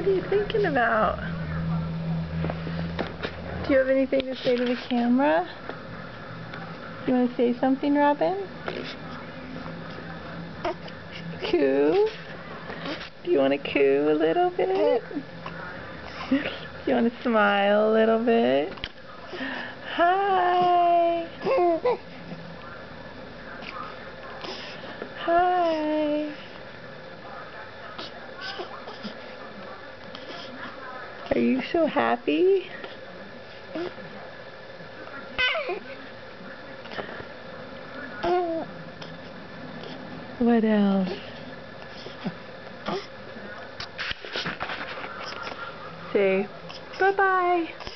are you thinking about? Do you have anything to say to the camera? You want to say something, Robin? Coo? Do you want to coo a little bit? Do you want to smile a little bit? Hi! Hi! Are you so happy? What else? Say bye-bye.